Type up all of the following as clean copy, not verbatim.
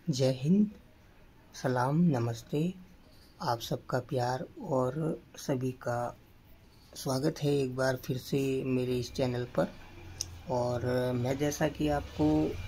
जय हिंद, सलाम, नमस्ते। आप सबका प्यार और सभी का स्वागत है एक बार फिर से मेरे इस चैनल पर। और मैं जैसा कि आपको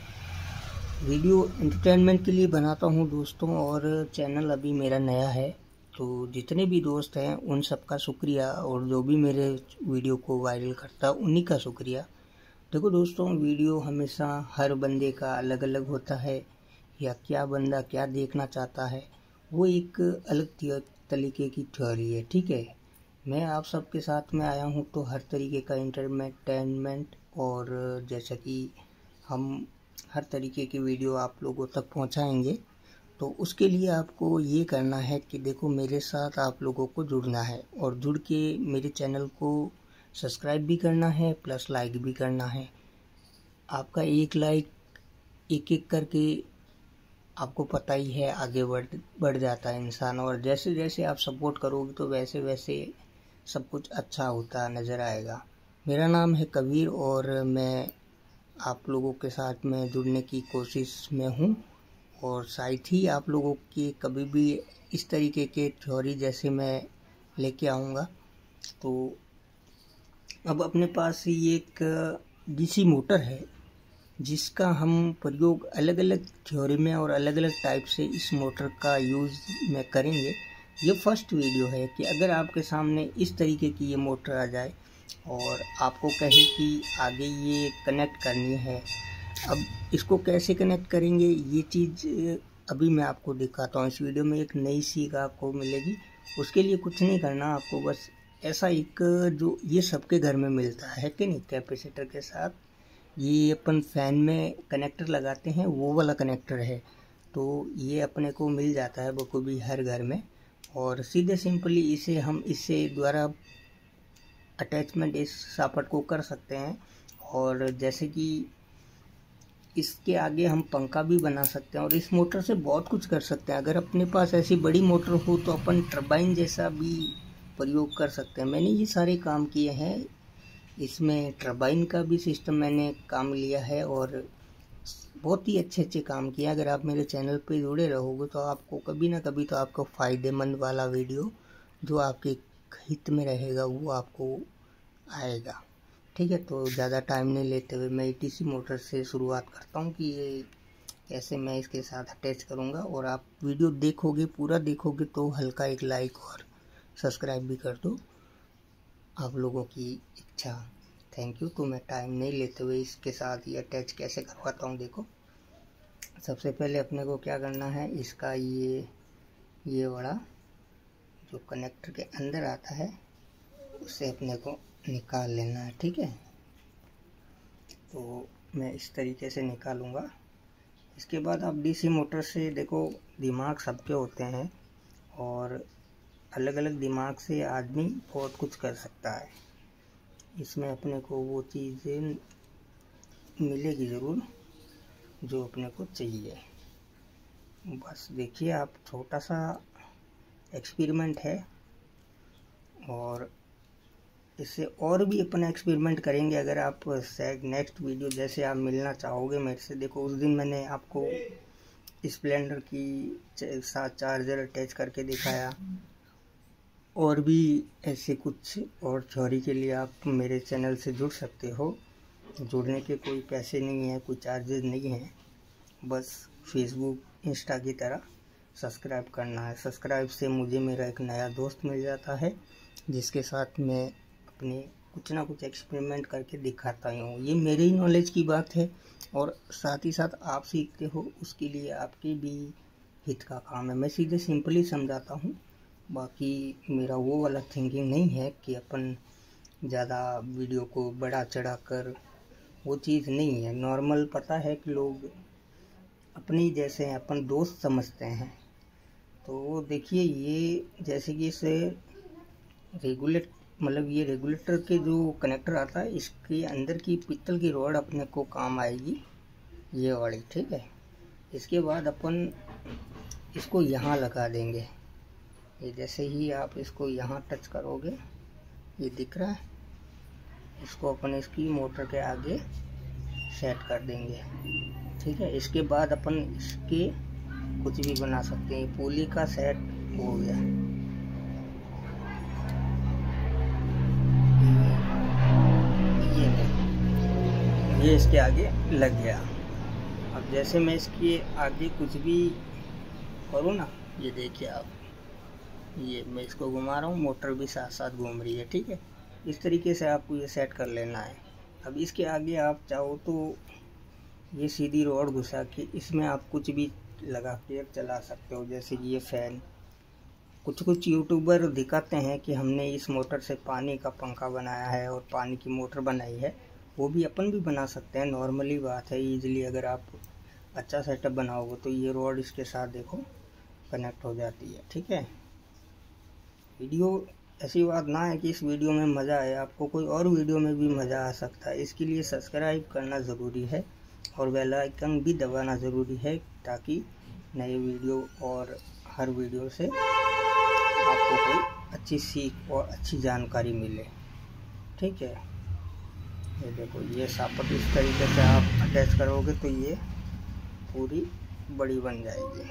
वीडियो एंटरटेनमेंट के लिए बनाता हूं दोस्तों, और चैनल अभी मेरा नया है, तो जितने भी दोस्त हैं उन सबका शुक्रिया, और जो भी मेरे वीडियो को वायरल करता उन्हीं का शुक्रिया। देखो दोस्तों, वीडियो हमेशा हर बंदे का अलग अलग होता है, या क्या बंदा क्या देखना चाहता है वो एक अलग तरीके की थ्योरी है। ठीक है, मैं आप सबके साथ में आया हूँ तो हर तरीके का इंटरटेनमेंट, और जैसा कि हम हर तरीके की वीडियो आप लोगों तक पहुँचाएंगे, तो उसके लिए आपको ये करना है कि देखो, मेरे साथ आप लोगों को जुड़ना है, और जुड़ के मेरे चैनल को सब्सक्राइब भी करना है, प्लस लाइक भी करना है। आपका एक लाइक एक एक करके आपको पता ही है आगे बढ़ जाता है इंसान, और जैसे जैसे आप सपोर्ट करोगे तो वैसे वैसे सब कुछ अच्छा होता नज़र आएगा। मेरा नाम है कबीर, और मैं आप लोगों के साथ में जुड़ने की कोशिश में हूँ, और साथ ही आप लोगों की कभी भी इस तरीके के थ्योरी जैसे मैं लेके आऊँगा। तो अब अपने पास ही एक डीसी मोटर है, जिसका हम प्रयोग अलग अलग थ्योरी में और अलग अलग टाइप से इस मोटर का यूज़ में करेंगे। ये फर्स्ट वीडियो है कि अगर आपके सामने इस तरीके की ये मोटर आ जाए और आपको कहे कि आगे ये कनेक्ट करनी है, अब इसको कैसे कनेक्ट करेंगे ये चीज़ अभी मैं आपको दिखाता हूँ। इस वीडियो में एक नई सीख आपको मिलेगी। उसके लिए कुछ नहीं करना, आपको बस ऐसा एक जो ये सबके घर में मिलता है कि नहीं, कैपेसिटर के साथ ये अपन फैन में कनेक्टर लगाते हैं, वो वाला कनेक्टर है, तो ये अपने को मिल जाता है बखूबी हर घर में। और सीधे सिंपली इसे हम इससे द्वारा अटैचमेंट इस सॉकेट को कर सकते हैं, और जैसे कि इसके आगे हम पंखा भी बना सकते हैं, और इस मोटर से बहुत कुछ कर सकते हैं। अगर अपने पास ऐसी बड़ी मोटर हो तो अपन टरबाइन जैसा भी प्रयोग कर सकते हैं। मैंने ये सारे काम किए हैं, इसमें टरबाइन का भी सिस्टम मैंने काम लिया है, और बहुत ही अच्छे अच्छे काम किया। अगर आप मेरे चैनल पे जुड़े रहोगे तो आपको कभी ना कभी तो आपको फ़ायदेमंद वाला वीडियो जो आपके हित में रहेगा वो आपको आएगा। ठीक है, तो ज़्यादा टाइम नहीं लेते हुए मैं डीसी मोटर से शुरुआत करता हूँ कि ये कैसे मैं इसके साथ अटैच करूँगा। और आप वीडियो देखोगे, पूरा देखोगे तो हल्का एक लाइक और सब्सक्राइब भी कर दो, आप लोगों की इच्छा। Thank you. तो मैं टाइम नहीं लेते हुए इसके साथ ये अटैच कैसे करवाता हूँ। देखो, सबसे पहले अपने को क्या करना है, इसका ये बड़ा जो कनेक्टर के अंदर आता है उसे अपने को निकाल लेना है। ठीक है, तो मैं इस तरीके से निकालूंगा। इसके बाद आप डीसी मोटर से देखो, दिमाग सबके होते हैं, और अलग अलग दिमाग से आदमी बहुत कुछ कर सकता है। इसमें अपने को वो चीज़ें मिलेगी ज़रूर जो अपने को चाहिए। बस देखिए, आप छोटा सा एक्सपेरिमेंट है, और इससे और भी अपन एक्सपेरिमेंट करेंगे। अगर आप नेक्स्ट वीडियो जैसे आप मिलना चाहोगे मेरे से, देखो उस दिन मैंने आपको स्प्लेंडर की साथ चार्जर अटैच करके दिखाया, और भी ऐसे कुछ और थ्योरी के लिए आप मेरे चैनल से जुड़ सकते हो। जुड़ने के कोई पैसे नहीं है, कोई चार्जेस नहीं है, बस फेसबुक इंस्टा की तरह सब्सक्राइब करना है। सब्सक्राइब से मुझे मेरा एक नया दोस्त मिल जाता है, जिसके साथ मैं अपने कुछ ना कुछ एक्सपेरिमेंट करके दिखाता ही हूँ। ये मेरे ही नॉलेज की बात है, और साथ ही साथ आप सीखते हो, उसके लिए आपके भी हित का काम है। मैं सीधे सिंपली समझाता हूँ, बाकी मेरा वो वाला थिंकिंग नहीं है कि अपन ज़्यादा वीडियो को बढ़ा चढ़ा कर, वो चीज़ नहीं है। नॉर्मल पता है कि लोग अपने जैसे हैं, अपन दोस्त समझते हैं। तो देखिए, ये जैसे कि इसे ये रेगुलेटर के जो कनेक्टर आता है, इसके अंदर की पीतल की रॉड अपने को काम आएगी, ये वाली। ठीक है, इसके बाद अपन इसको यहाँ लगा देंगे। ये जैसे ही आप इसको यहाँ टच करोगे, ये दिख रहा है, इसको अपन इसकी मोटर के आगे सेट कर देंगे। ठीक है, इसके बाद अपन इसके कुछ भी बना सकते हैं। पुली का सेट हो गया, ये इसके आगे लग गया। अब जैसे मैं इसके आगे कुछ भी करूँ ना, ये देखिए आप, ये मैं इसको घुमा रहा हूँ, मोटर भी साथ साथ घूम रही है। ठीक है, इस तरीके से आपको ये सेट कर लेना है। अब इसके आगे आप चाहो तो ये सीधी रॉड घुसा के इसमें आप कुछ भी लगा के चला सकते हो, जैसे कि ये फैन। कुछ यूट्यूबर दिखाते हैं कि हमने इस मोटर से पानी का पंखा बनाया है और पानी की मोटर बनाई है, वो भी अपन भी बना सकते हैं। नॉर्मली बात है, ईजिली अगर आप अच्छा सेटअप बनाओगे तो ये रॉड इसके साथ देखो कनेक्ट हो जाती है। ठीक है, वीडियो ऐसी बात ना है कि इस वीडियो में मज़ा आए, आपको कोई और वीडियो में भी मज़ा आ सकता है। इसके लिए सब्सक्राइब करना ज़रूरी है और बेल आइकन भी दबाना ज़रूरी है, ताकि नए वीडियो और हर वीडियो से आपको कोई अच्छी सीख और अच्छी जानकारी मिले। ठीक है, ये देखो, ये सापट इस तरीके से आप अटैच करोगे तो ये पूरी बड़ी बन जाएगी।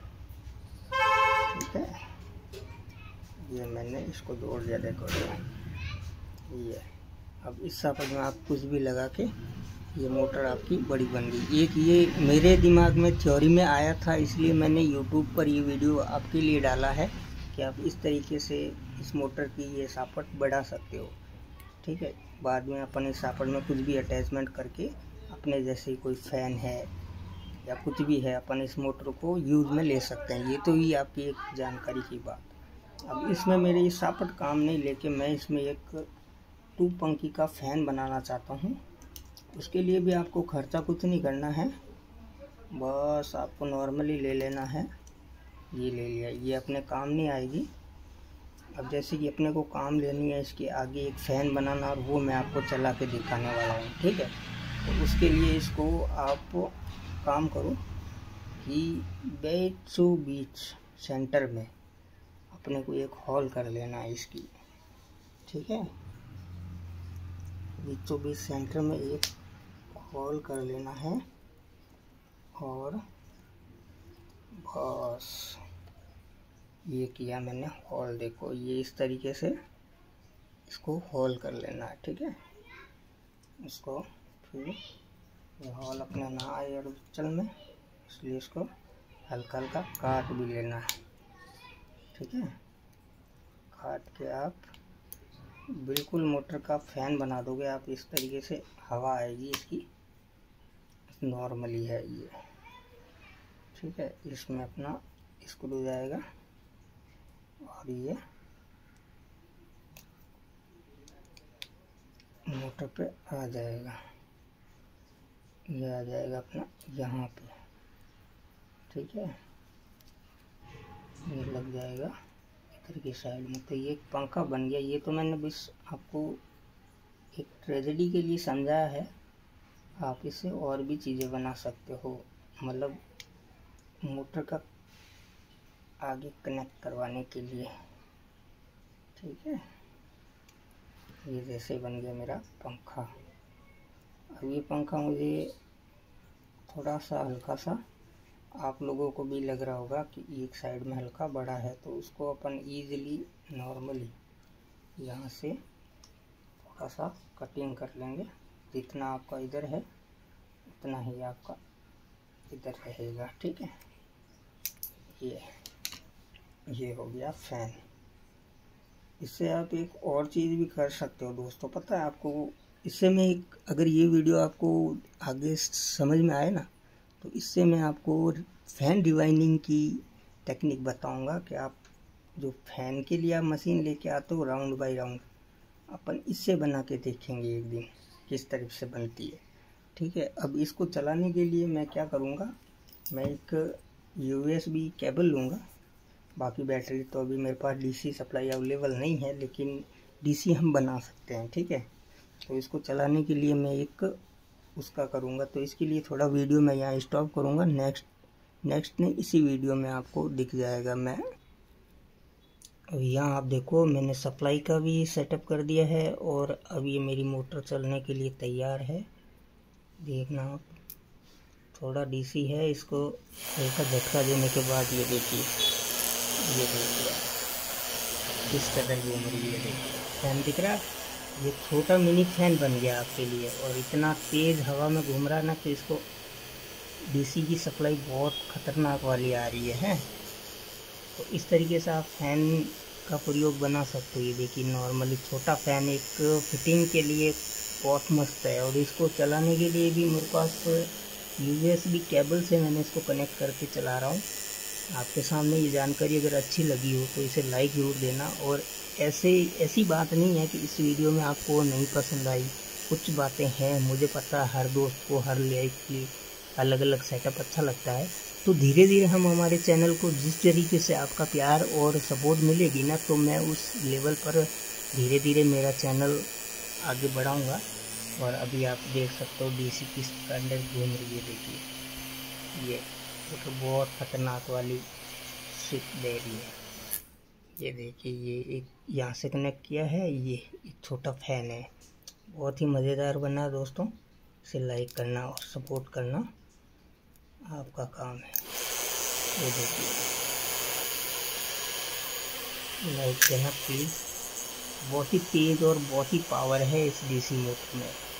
ठीक है, ये मैंने इसको जोड़ दिया, देखो ये। अब इस सापट में आप कुछ भी लगा के ये मोटर आपकी बड़ी बन गई। एक ये मेरे दिमाग में थ्योरी में आया था, इसलिए मैंने यूट्यूब पर ये वीडियो आपके लिए डाला है कि आप इस तरीके से इस मोटर की ये सापट बढ़ा सकते हो। ठीक है, बाद में अपन इस सापट में कुछ भी अटैचमेंट करके अपने जैसे कोई फैन है या कुछ भी है, अपन इस मोटर को यूज़ में ले सकते हैं। ये तो ही आपकी एक जानकारी की बात। अब इसमें मेरे ये सापट काम नहीं लेके मैं इसमें एक 2 पंखी का फ़ैन बनाना चाहता हूँ। उसके लिए भी आपको खर्चा कुछ नहीं करना है, बस आपको नॉर्मली ले लेना है। ये ले लिया, ये अपने काम नहीं आएगी। अब जैसे कि अपने को काम लेनी है इसके आगे एक फ़ैन बनाना, और वो मैं आपको चला के दिखाने वाला हूँ। ठीक है, तो उसके लिए इसको आप काम करो कि बीच सेंटर में अपने को एक हॉल कर लेना है इसकी। ठीक है, बीच सेंटर में एक हॉल कर लेना है और बस ये किया मैंने हॉल। देखो, ये इस तरीके से इसको हॉल कर लेना है। ठीक है, इसको फिर ये हॉल अपने ना आए और चल में, इसलिए इसको हल्का हल्का काट भी लेना है। ठीक है, काट के आप बिल्कुल मोटर का फ़ैन बना दोगे आप। इस तरीके से हवा आएगी इसकी, नॉर्मली है ये। ठीक है, इसमें अपना स्क्रू जाएगा और ये मोटर पे आ जाएगा, ये आ जाएगा अपना यहाँ पे। ठीक है, ये लग जाएगा इधर की साइड में। तो ये एक पंखा बन गया। ये तो मैंने बस आपको एक ट्रेजेडी के लिए समझाया है, आप इससे और भी चीज़ें बना सकते हो, मतलब मोटर का आगे कनेक्ट करवाने के लिए। ठीक है, ये जैसे बन गया मेरा पंखा। अब ये पंखा मुझे थोड़ा सा हल्का सा, आप लोगों को भी लग रहा होगा कि एक साइड में हल्का बड़ा है, तो उसको अपन ईजिली नॉर्मली यहाँ से थोड़ा सा कटिंग कर लेंगे। जितना आपका इधर है उतना ही आपका इधर रहेगा। ठीक है, ये हो गया फ़ैन। इससे आप एक और चीज़ भी कर सकते हो दोस्तों, पता है आपको। इससे मैं एक, अगर ये वीडियो आपको आगे समझ में आए ना, तो इससे मैं आपको फ़ैन डिवाइनिंग की टेक्निक बताऊंगा कि आप जो फ़ैन के लिए आप मशीन लेके आते हो राउंड बाय राउंड, अपन इससे बना के देखेंगे एक दिन किस तरह से बनती है। ठीक है, अब इसको चलाने के लिए मैं क्या करूँगा, मैं एक USB केबल लूँगा। बाकी बैटरी तो अभी मेरे पास DC सप्लाई अवेलेबल नहीं है, लेकिन DC हम बना सकते हैं। ठीक है, तो इसको चलाने के लिए मैं एक उसका करूँगा। तो इसके लिए थोड़ा वीडियो मैं यहाँ स्टॉप करूँगा, नेक्स्ट ने इसी वीडियो में आपको दिख जाएगा। मैं यहाँ आप देखो, मैंने सप्लाई का भी सेटअप कर दिया है और अब ये मेरी मोटर चलने के लिए तैयार है। देखना आप, थोड़ा डीसी है, इसको हल्का झटका देने के बाद ये देखिए किस कदर घूम रही है। देखिए फैन दिख रहा, ये छोटा मिनी फैन बन गया आपके लिए, और इतना तेज़ हवा में घूम रहा ना, तो इसको डीसी की सप्लाई बहुत ख़तरनाक वाली आ रही है। तो इस तरीके से आप फैन का प्रयोग बना सकते हो। ये देखिए नॉर्मली छोटा फैन एक फिटिंग के लिए बहुत मस्त है, और इसको चलाने के लिए भी मेरे पास USB केबल से मैंने इसको कनेक्ट करके चला रहा हूँ। आपके सामने ये जानकारी अगर अच्छी लगी हो तो इसे लाइक ज़रूर देना। और ऐसी बात नहीं है कि इस वीडियो में आपको नहीं पसंद आई, कुछ बातें हैं, मुझे पता हर दोस्त को हर लाइफ की अलग अलग सेटअप अच्छा लगता है। तो धीरे धीरे हम हमारे चैनल को जिस तरीके से आपका प्यार और सपोर्ट मिलेगी ना, तो मैं उस लेवल पर धीरे धीरे मेरा चैनल आगे बढ़ाऊंगा। और अभी आप देख सकते हो डीसी किस अंदर घूम रही है। देखिए ये तो बहुत ख़तरनाक वाली स्विच दे रही है। ये देखिए ये एक यहाँ से कनेक्ट किया है, ये एक छोटा फैन है। बहुत ही मज़ेदार बना दोस्तों, इसे लाइक करना और सपोर्ट करना आपका काम है। ये देखिए लाइक देना प्लीज़। बहुत ही तेज़ और बहुत ही पावर है इस डीसी मोटर में।